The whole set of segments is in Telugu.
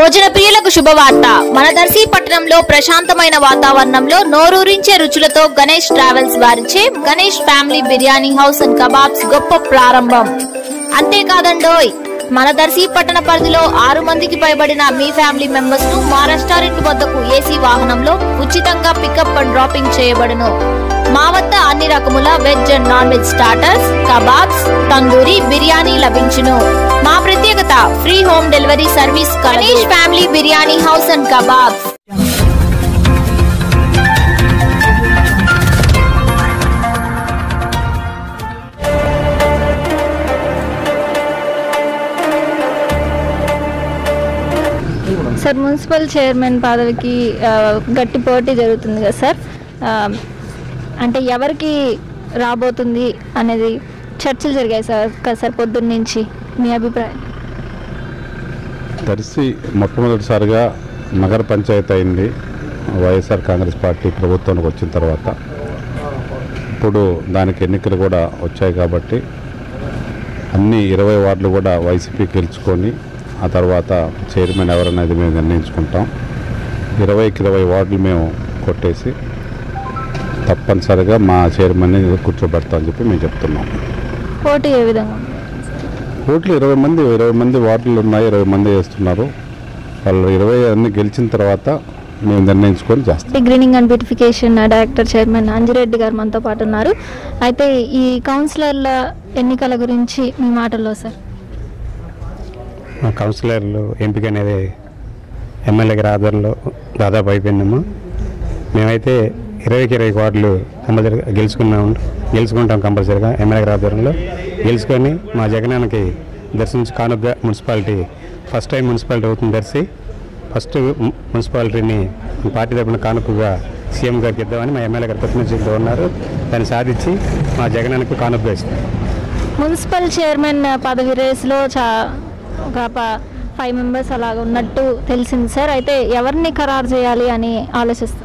భోజన ప్రియులకు శుభవార్త. మన దర్శి పట్టణంలో ప్రశాంతమైన వాతావరణంలో నోరూరించే రుచులతో గణేష్ ట్రావెల్స్ వారిచే Ganesh family biryani house and kebabs గొప్ప ప్రారంభం. అంతేకాదండోయ్, మన దర్శి పట్టణ పరిధిలో 6 మందికి పైబడిన మీ ఫ్యామిలీ మెంబర్స్ ను మా రెస్టారెంట్ వద్దకు ఏసీ వాహనంలో ఉచితంగా పికప్ అండ్ డ్రాపింగ్ చేయబడును. మా వద్ద అన్ని రకముల veg and non veg starters, kebabs, tandoori, biryani లభించును. మా ప్రత్యేకత free home delivery service. Ganesh family biryani house and kebabs. Sir, municipal chairman పదవికి గట్టి పోటీ జరుగుతుంది కదా సార్, అంటే ఎవరికి రాబోతుంది అనేది చర్చలు జరిగాయి సార్ పొద్దున్న నుంచి. మీ అభిప్రాయం? దర్శి మొట్టమొదటిసారిగా నగర పంచాయతీ అయింది వైఎస్ఆర్ కాంగ్రెస్ పార్టీ ప్రభుత్వానికి వచ్చిన తర్వాత. ఇప్పుడు దానికి ఎన్నికలు కూడా వచ్చాయి కాబట్టి అన్ని 20 వార్డులు కూడా వైసీపీ గెలుచుకొని ఆ తర్వాత చైర్మన్ ఎవరనేది మేము నిర్ణయించుకుంటాం. 20కి 20 వార్డులు మేము కొట్టేసి తప్పనిసరిగా మా చైర్మన్ని కూర్చోబెడతామని చెప్పి మేము చెప్తున్నాం. పోటీ ఏ విధంగా? ఓట్లు 20 మంది వార్డులు ఉన్నాయి, 20 మంది వేస్తున్నారు. వాళ్ళు 20 అన్ని గెలిచిన తర్వాత మేము నిర్ణయించుకొని చేస్తాం. Greening and beautification director chairman Anjireddy గారు మనతో పాటు ఉన్నారు. అయితే ఈ కౌన్సిలర్ల ఎన్నికల గురించి మీ మాటల్లో సార్. కౌన్సిలర్లు ఎంపిక అనేది ఎమ్మెల్యే గారి ఆధ్వర్యంలో దాదాపు అయిపోయిందమ్మా. మేమైతే 20కి 20 వార్డులు కంపల్సరీగా గెలుచుకుంటాం. కంపల్సరీగా ఎమ్మెల్యే గారి ఆధ్వర్యంలో గెలుచుకొని మా జగనానికి దర్శించి కానుగ్గా మున్సిపాలిటీ ఫస్ట్ టైం మున్సిపాలిటీ అవుతుంది దర్శి. ఫస్ట్ మున్సిపాలిటీని పార్టీ తరపున కానుకగా సీఎం గారికి ఇద్దామని మా ఎమ్మెల్యే గారు ప్రతినిధితో ఉన్నారు. దాన్ని సాధించి మా జగనానికి కానుకగా ఇస్తాం. మున్సిపల్ చైర్మన్ పదవి రేసులో ఒక 5 మెంబర్స్ అలాగ ఉన్నట్టు తెలిసింది సార్. అయితే ఎవరిని ఖరారు చేయాలి అని ఆలోచిస్తున్నారు?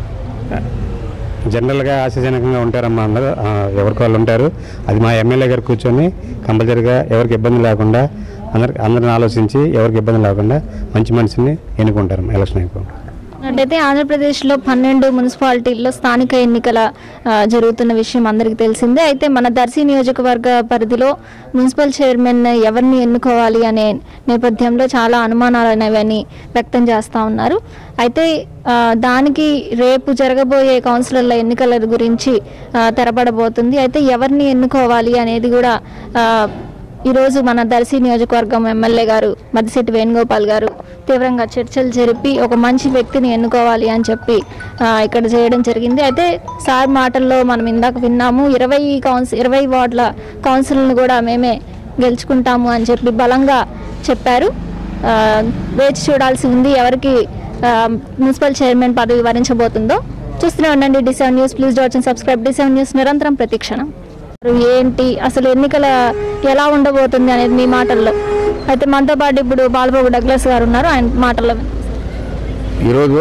జనరల్గా ఆశాజనకంగా ఉంటారమ్మా, అందరూ ఎవరికి వాళ్ళు ఉంటారు. అది మా ఎమ్మెల్యే గారు కూర్చొని కంపల్సరీగా ఎవరికి ఇబ్బంది లేకుండా అందరిని ఆలోచించి ఎవరికి ఇబ్బంది లేకుండా మంచి మనిషిని ఎన్నుకుంటారు ఎలక్షన్ అయిపోయింది. అంటే ఆంధ్రప్రదేశ్లో 12 మున్సిపాలిటీల్లో స్థానిక ఎన్నికల జరుగుతున్న విషయం అందరికీ తెలిసిందే. అయితే మన దర్శి నియోజకవర్గ పరిధిలో మున్సిపల్ చైర్మన్ ఎవరిని ఎన్నుకోవాలి అనే నేపథ్యంలో చాలా అనుమానాలు అనేవి వ్యక్తం చేస్తూ ఉన్నారు. అయితే దానికి రేపు జరగబోయే కౌన్సిలర్ల ఎన్నికల గురించి తెరపడబోతుంది. అయితే ఎవరిని ఎన్నుకోవాలి అనేది కూడా ఈరోజు మన దర్శి నియోజకవర్గం ఎమ్మెల్యే గారు మద్దిశెట్టి వేణుగోపాల్ గారు తీవ్రంగా చర్చలు జరిపి ఒక మంచి వ్యక్తిని ఎన్నుకోవాలి అని చెప్పి ఇక్కడ చేయడం జరిగింది. అయితే సార్ మాటల్లో మనం ఇందాక విన్నాము, 20 వార్డుల కౌన్సిల్ని కూడా మేమే గెలుచుకుంటాము అని చెప్పి బలంగా చెప్పారు. వేచి చూడాల్సి ఉంది ఎవరికి మున్సిపల్ చైర్మన్ పదవి వరించబోతుందో. చూస్తూనే ఉండండి D7 news. Please watch and subscribe D7 news, నిరంతరం ప్రతిక్షణం. ఏంటి అసలు ఎన్నికల ఎలా ఉండబోతుంది అనేది మీ మాటల్లో. అయితే మనతో పాటు ఇప్పుడు బాలబాబు డగ్లస్ గారు ఉన్నారు, ఆయన మాటల్లో. ఈరోజు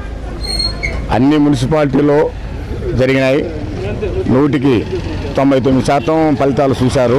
అన్ని మున్సిపాలిటీలో జరిగినాయి. 100కి 99% ఫలితాలు చూశారు.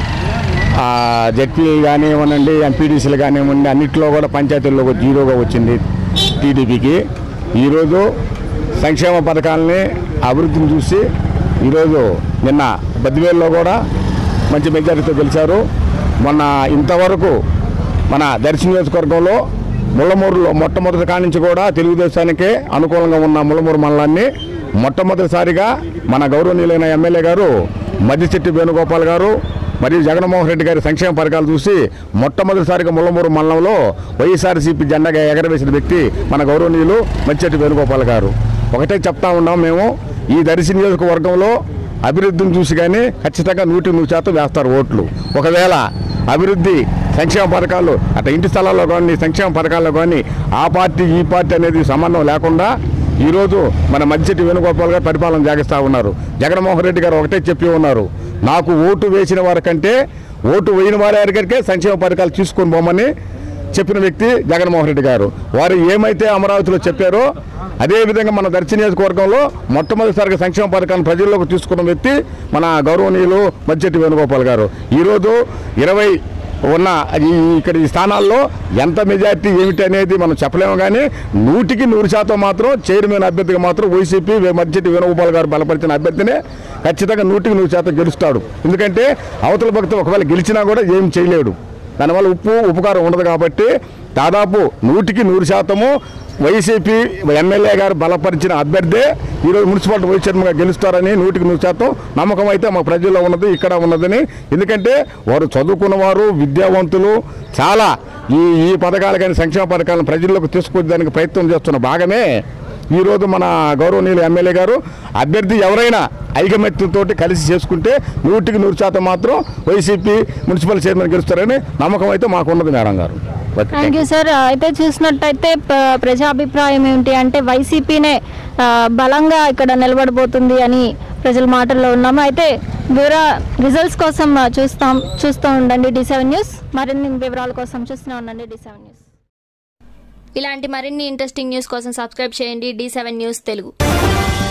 జెడ్పీ కానివ్వనండి, ఎంపీడీసీలు కానివ్వండి, అన్నింటిలో కూడా పంచాయతీల్లో 0గా వచ్చింది టీడీపీకి. ఈరోజు సంక్షేమ పథకాలని అభివృద్ధిని చూసి ఈరోజు నిన్న బద్దివేలులో కూడా మంచి మెజారిటీతో గెలిచారు. మొన్న ఇంతవరకు మన దర్శి నియోజకవర్గంలో ముళ్ళమూరులో మొట్టమొదటి కాడి నుంచి కూడా తెలుగుదేశానికే అనుకూలంగా ఉన్న ముళ్ళమూరు మండలాన్ని మొట్టమొదటిసారిగా మన గౌరవనీయులైన ఎమ్మెల్యే గారు మద్దిశెట్టి వేణుగోపాల్ గారు మరియు జగన్మోహన్ రెడ్డి గారి సంక్షేమ పథకాలు చూసి మొట్టమొదటిసారిగా ముళ్ళమూరు మండలంలో వైఎస్ఆర్సీపీ జెండాగా ఎగరవేసిన వ్యక్తి మన గౌరవనీయులు మద్దిశెట్టి వేణుగోపాల్ గారు. ఒకటే చెప్తా ఉన్నాం, మేము ఈ దర్శి నియోజకవర్గంలో అభివృద్ధిని చూసి కానీ ఖచ్చితంగా 100% వేస్తారు ఓట్లు. ఒకవేళ అభివృద్ధి సంక్షేమ పథకాలు అట్లా ఇంటి స్థలాల్లో కానీ సంక్షేమ పథకాల్లో కానీ ఆ పార్టీ ఈ పార్టీ అనేది సంబంధం లేకుండా ఈరోజు మన మద్దిశెట్టి వేణుగోపాల్ గారు పరిపాలన సాగిస్తూ ఉన్నారు. జగన్మోహన్ రెడ్డి గారు ఒకటే చెప్పి ఉన్నారు, నాకు ఓటు వేసిన వారికంటే ఓటు వేయని వారికే సంక్షేమ పథకాలు తీసుకొని పోమని చెప్పిన వ్యక్తి జగన్మోహన్ రెడ్డి గారు. వారు ఏమైతే అమరావతిలో చెప్పారో అదేవిధంగా మన దర్శి నియోజకవర్గంలో మొట్టమొదటిసారిగా సంక్షేమ పథకాలను ప్రజల్లోకి తీసుకున్న వ్యక్తి మన గౌరవనీయులు మద్దిశెట్టి వేణుగోపాల్ గారు. ఈరోజు ఉన్న ఇక్కడ ఈ స్థానాల్లో ఎంత మెజార్టీ ఏమిటి అనేది మనం చెప్పలేము. కానీ 100% మాత్రం చైర్మన్ అభ్యర్థిగా మాత్రం వైసీపీ మర్చెట్టి వేణుగోపాల్ గారు బలపరిచిన అభ్యర్థినే ఖచ్చితంగా 100% గెలుస్తాడు. ఎందుకంటే అవతల భక్తులు ఒకవేళ గెలిచినా కూడా ఏం చేయలేడు, దానివల్ల ఉపకారం ఉండదు. కాబట్టి దాదాపు 100% వైసీపీ ఎమ్మెల్యే గారు బలపరిచిన అభ్యర్థే ఈరోజు మున్సిపాలిటీ వైస్ చైర్మన్గా గెలుస్తారని 100% నమ్మకం అయితే మా ప్రజల్లో ఉన్నది, ఇక్కడ ఉన్నదని. ఎందుకంటే వారు చదువుకున్నవారు, విద్యావంతులు, చాలా ఈ పథకాలు కానీ సంక్షేమ పథకాలను ప్రజల్లోకి తీసుకొచ్చేదానికి ప్రయత్నం చేస్తున్న భాగమే ఈరోజు మన గౌరవనీయులు ఎమ్మెల్యే గారు అభ్యర్థి ఎవరైనా ఐకమత్యంతో కలిసి చేసుకుంటే 100% మాత్రం వైసీపీ మున్సిపల్ చైర్మన్ గెలుస్తారని నమ్మకం అయితే మాకు ఉన్నది మేడం గారు. Thank you sir. అయితే చూసినట్టయితే ప్రజాభిప్రాయం ఏమిటి అంటే వైసీపీనే బలంగా ఇక్కడ నిలబడబోతుంది అని ప్రజల మాటల్లో ఉన్నాము. అయితే రిజల్ట్స్ కోసం చూస్తూ ఉండండి D7 న్యూస్. మరిన్ని వివరాల కోసం చూస్తూనే ఉండండి D7 న్యూస్. ఇలాంటి మరిన్ని ఇంట్రెస్టింగ్ న్యూస్ కోసం సబ్స్క్రైబ్ చేయండి D7 న్యూస్ తెలుగు.